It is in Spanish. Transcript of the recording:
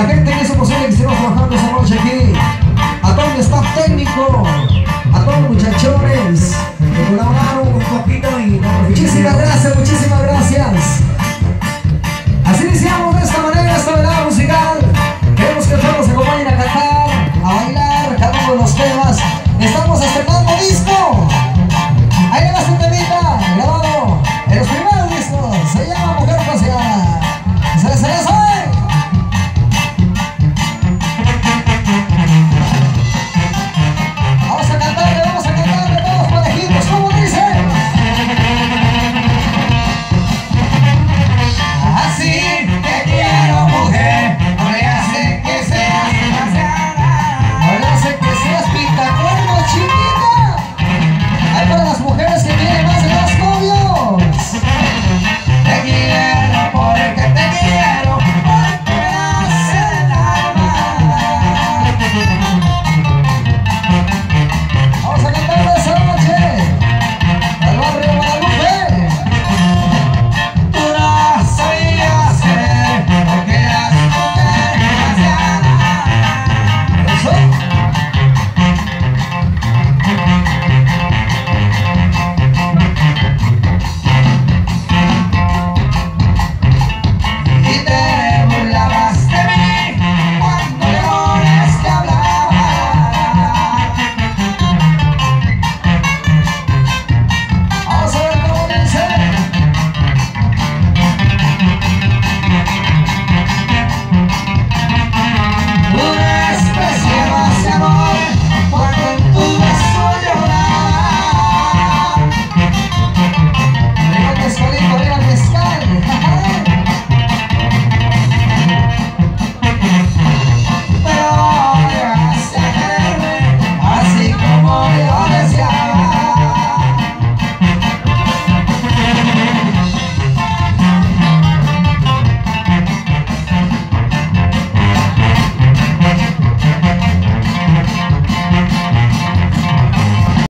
gente que hizo posible que estemos trabajando esta noche aquí, a todo el staff técnico, a todos los muchachones que colaboraron un poquito y muchísimas gracias, muchísimas gracias. Así iniciamos.